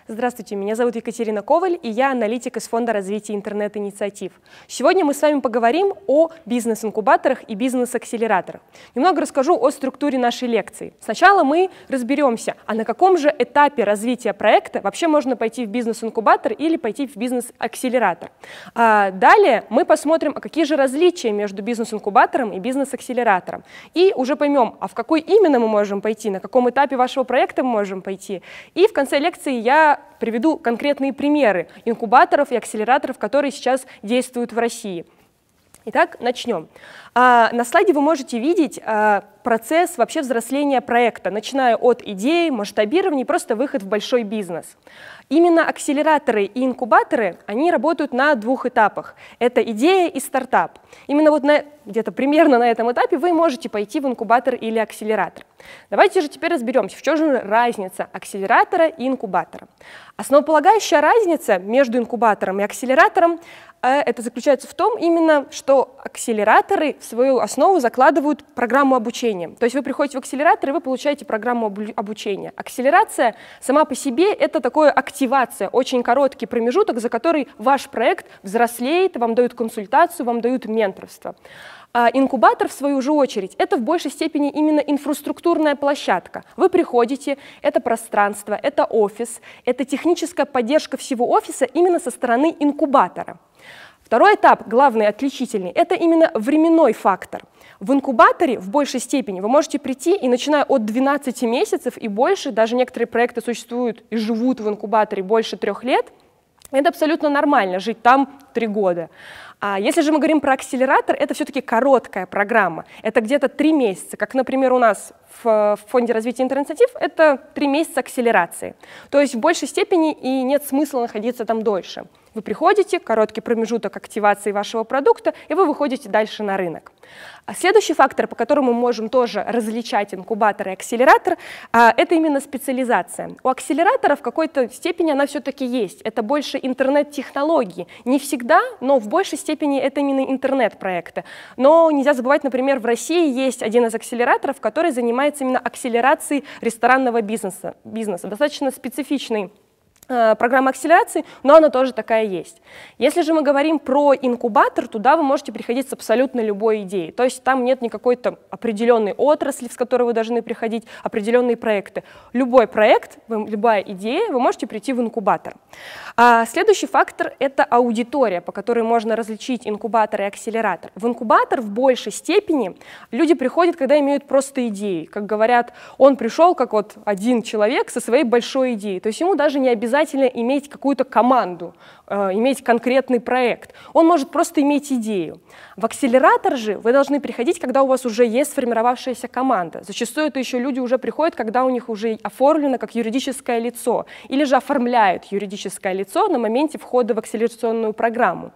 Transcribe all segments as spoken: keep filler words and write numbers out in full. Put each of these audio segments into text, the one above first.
Здравствуйте, меня зовут Екатерина Коваль, и я аналитик из Фонда развития интернет-инициатив. Сегодня мы с вами поговорим о бизнес-инкубаторах и бизнес-акселераторах. Немного расскажу о структуре нашей лекции. Сначала мы разберемся, а на каком же этапе развития проекта вообще можно пойти в бизнес-инкубатор или пойти в бизнес-акселератор. А далее мы посмотрим, а какие же различия между бизнес-инкубатором и бизнес-акселератором. И уже поймем, а в какой именно мы можем пойти, на каком этапе вашего проекта мы можем пойти. И в конце лекции я приведу конкретные примеры инкубаторов и акселераторов, которые сейчас действуют в России. Итак, начнем. А, на слайде вы можете видеть а, процесс вообще взросления проекта, начиная от идеи, масштабирования и просто выход в большой бизнес. Именно акселераторы и инкубаторы, они работают на двух этапах. Это идея и стартап. Именно вот где-то примерно на этом этапе вы можете пойти в инкубатор или акселератор. Давайте же теперь разберемся, в чем же разница акселератора и инкубатора. Основополагающая разница между инкубатором и акселератором это заключается в том именно, что акселераторы в свою основу закладывают программу обучения. То есть вы приходите в акселератор, и вы получаете программу обучения. Акселерация сама по себе — это такая активация, очень короткий промежуток, за который ваш проект взрослеет, вам дают консультацию, вам дают менторство. А инкубатор, в свою же очередь, это в большей степени именно инфраструктурная площадка. Вы приходите, это пространство, это офис, это техническая поддержка всего офиса именно со стороны инкубатора. Второй этап, главный, отличительный, это именно временной фактор. В инкубаторе в большей степени вы можете прийти и, начиная от двенадцати месяцев и больше, даже некоторые проекты существуют и живут в инкубаторе больше трех лет, это абсолютно нормально, жить там три года. А если же мы говорим про акселератор, это все-таки короткая программа. Это где-то три месяца, как, например, у нас в Фонде развития интернет-инициатив, это три месяца акселерации. То есть в большей степени и нет смысла находиться там дольше. Вы приходите, короткий промежуток активации вашего продукта, и вы выходите дальше на рынок. А следующий фактор, по которому мы можем тоже различать инкубатор и акселератор, это именно специализация. У акселератора в какой-то степени она все-таки есть. Это больше интернет-технологии. Не всегда, но в большей степени это именно интернет-проекты. Но нельзя забывать, например, в России есть один из акселераторов, который занимается именно акселерацией ресторанного бизнеса. бизнеса. Достаточно специфичный программа акселерации, но она тоже такая есть. Если же мы говорим про инкубатор, туда вы можете приходить с абсолютно любой идеей. То есть там нет никакой определенной отрасли, с которой вы должны приходить, определенные проекты. Любой проект, любая идея, вы можете прийти в инкубатор. А следующий фактор — это аудитория, по которой можно различить инкубатор и акселератор. В инкубатор в большей степени люди приходят, когда имеют просто идеи. Как говорят, он пришел как вот один человек со своей большой идеей. То есть ему даже не обязательно иметь какую-то команду, э, иметь конкретный проект. Он может просто иметь идею. В акселератор же вы должны приходить, когда у вас уже есть сформировавшаяся команда. Зачастую это еще люди уже приходят, когда у них уже оформлено как юридическое лицо, или же оформляют юридическое лицо на моменте входа в акселерационную программу.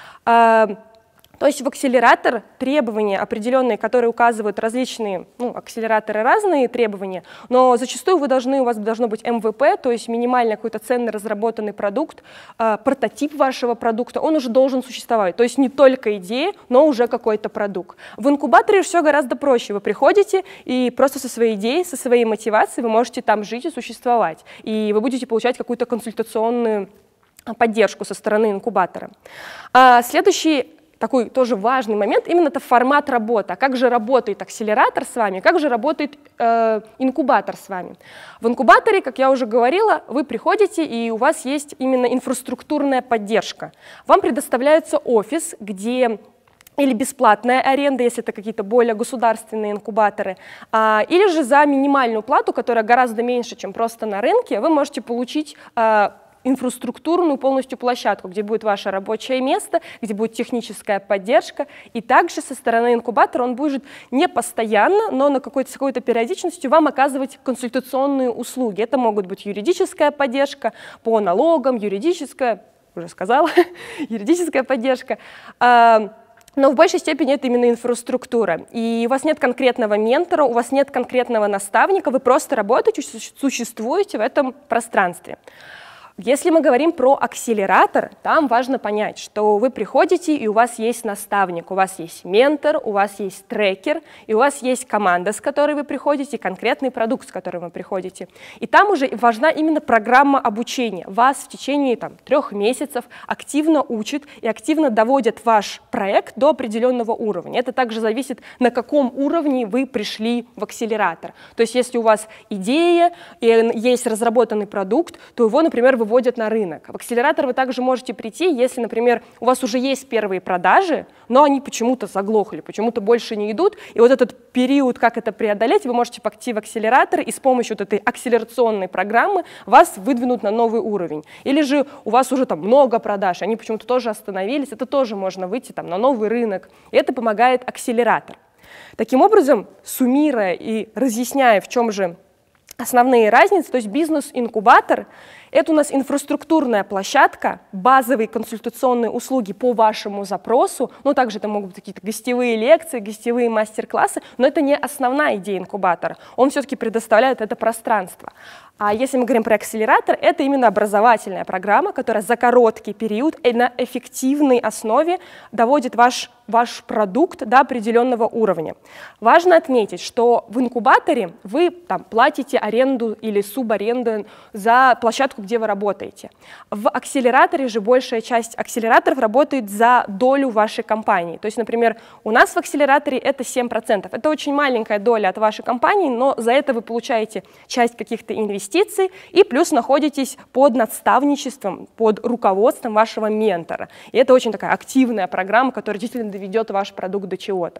Э, То есть в акселератор требования определенные, которые указывают различные, ну, акселераторы разные требования, но зачастую вы должны, у вас должно быть эм вэ пэ, то есть минимально какой-то ценный разработанный продукт, э, прототип вашего продукта, он уже должен существовать. То есть не только идея, но уже какой-то продукт. В инкубаторе все гораздо проще. Вы приходите и просто со своей идеей, со своей мотивацией вы можете там жить и существовать. И вы будете получать какую-то консультационную поддержку со стороны инкубатора. А следующий такой тоже важный момент, именно это формат работы. А как же работает акселератор с вами, как же работает э, инкубатор с вами? В инкубаторе, как я уже говорила, вы приходите, и у вас есть именно инфраструктурная поддержка. Вам предоставляется офис, где или бесплатная аренда, если это какие-то более государственные инкубаторы, а, или же за минимальную плату, которая гораздо меньше, чем просто на рынке, вы можете получить а, инфраструктурную полностью площадку, где будет ваше рабочее место, где будет техническая поддержка. И также со стороны инкубатора он будет не постоянно, но на какой-то, с какой-то периодичностью вам оказывать консультационные услуги. Это могут быть юридическая поддержка по налогам, юридическая, уже сказала, юридическая поддержка. Но в большей степени это именно инфраструктура. И у вас нет конкретного ментора, у вас нет конкретного наставника, вы просто работаете, существуете в этом пространстве. Если мы говорим про акселератор, там важно понять, что вы приходите, и у вас есть наставник, у вас есть ментор, у вас есть трекер, и у вас есть команда, с которой вы приходите, конкретный продукт, с которым вы приходите. И там уже важна именно программа обучения. Вас в течение там, трех месяцев активно учат и активно доводят ваш проект до определенного уровня. Это также зависит, на каком уровне вы пришли в акселератор. То есть если у вас идея, и есть разработанный продукт, то его, например, вы выводят на рынок. В акселератор вы также можете прийти, если, например, у вас уже есть первые продажи, но они почему-то заглохли, почему-то больше не идут, и вот этот период, как это преодолеть, вы можете пойти в акселератор и с помощью вот этой акселерационной программы вас выдвинут на новый уровень. Или же у вас уже там много продаж, они почему-то тоже остановились, это тоже можно выйти там на новый рынок, и это помогает акселератор. Таким образом, суммируя и разъясняя, в чем же основные разницы, то есть бизнес-инкубатор — это у нас инфраструктурная площадка, базовые консультационные услуги по вашему запросу, ну также это могут быть какие-то гостевые лекции, гостевые мастер-классы, но это не основная идея инкубатора, он все-таки предоставляет это пространство. А если мы говорим про акселератор, это именно образовательная программа, которая за короткий период и на эффективной основе доводит ваш, ваш продукт до определенного уровня. Важно отметить, что в инкубаторе вы там, платите аренду или субаренду за площадку, где вы работаете. В акселераторе же большая часть акселераторов работает за долю вашей компании. То есть, например, у нас в акселераторе это семь процентов. Это очень маленькая доля от вашей компании, но за это вы получаете часть каких-то инвестиций, и плюс находитесь под наставничеством, под руководством вашего ментора. И это очень такая активная программа, которая действительно доведет ваш продукт до чего-то.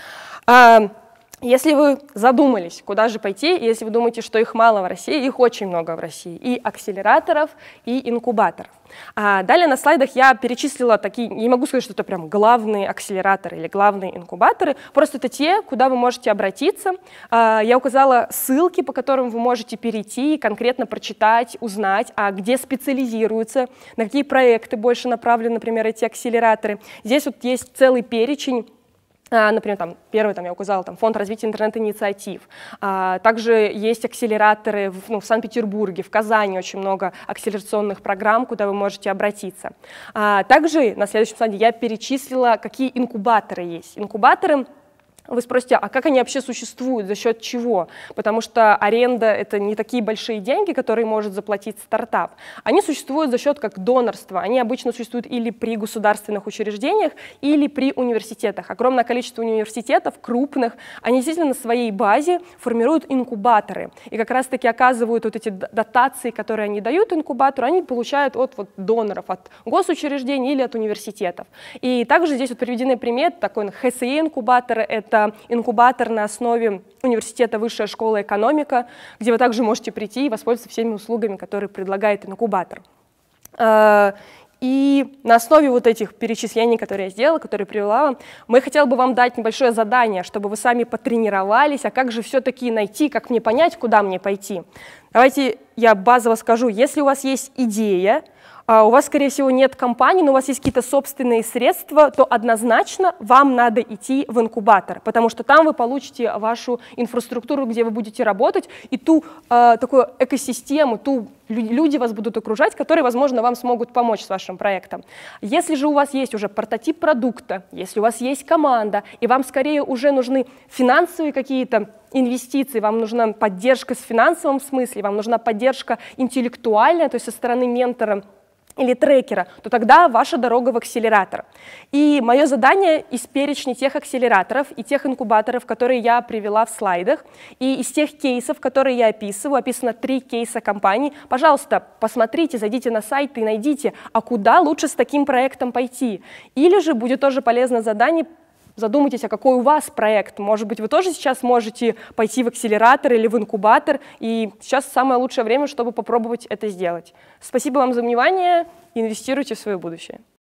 Если вы задумались, куда же пойти, если вы думаете, что их мало в России, их очень много в России, и акселераторов, и инкубаторов. А далее на слайдах я перечислила такие, не могу сказать, что это прям главные акселераторы или главные инкубаторы, просто это те, куда вы можете обратиться. Я указала ссылки, по которым вы можете перейти, конкретно прочитать, узнать, а где специализируются, на какие проекты больше направлены, например, эти акселераторы. Здесь вот есть целый перечень. Например, там, первый там, я указала там, фонд развития интернет-инициатив. А, также есть акселераторы в, ну, в Санкт-Петербурге, в Казани очень много акселерационных программ, куда вы можете обратиться. А, также на следующем слайде я перечислила, какие инкубаторы есть. Инкубаторы Вы спросите, а как они вообще существуют, за счет чего? Потому что аренда — это не такие большие деньги, которые может заплатить стартап. Они существуют за счет как донорства. Они обычно существуют или при государственных учреждениях, или при университетах. Огромное количество университетов, крупных, они действительно на своей базе формируют инкубаторы. И как раз-таки оказывают вот эти дотации, которые они дают инкубатору, они получают от вот, доноров, от госучреждений или от университетов. И также здесь вот приведены примеры, такой эйч эс и-инкубатор — это Это инкубатор на основе университета Высшая школа экономика, где вы также можете прийти и воспользоваться всеми услугами, которые предлагает инкубатор. И на основе вот этих перечислений, которые я сделала, которые привела, мы хотели бы вам дать небольшое задание, чтобы вы сами потренировались, а как же все-таки найти, как мне понять, куда мне пойти. Давайте я базово скажу, если у вас есть идея, у вас, скорее всего, нет компании, но у вас есть какие-то собственные средства, то однозначно вам надо идти в инкубатор, потому что там вы получите вашу инфраструктуру, где вы будете работать, и ту э, такую экосистему, ту люди вас будут окружать, которые, возможно, вам смогут помочь с вашим проектом. Если же у вас есть уже прототип продукта, если у вас есть команда, и вам скорее уже нужны финансовые какие-то инвестиции, вам нужна поддержка в финансовом смысле, вам нужна поддержка интеллектуальная, то есть со стороны ментора или трекера, то тогда ваша дорога в акселератор. И мое задание из перечня тех акселераторов и тех инкубаторов, которые я привела в слайдах, и из тех кейсов, которые я описываю, описано три кейса компаний, пожалуйста, посмотрите, зайдите на сайт и найдите, а куда лучше с таким проектом пойти. Или же будет тоже полезное задание, задумайтесь, а какой у вас проект. Может быть, вы тоже сейчас можете пойти в акселератор или в инкубатор, и сейчас самое лучшее время, чтобы попробовать это сделать. Спасибо вам за внимание, инвестируйте в свое будущее.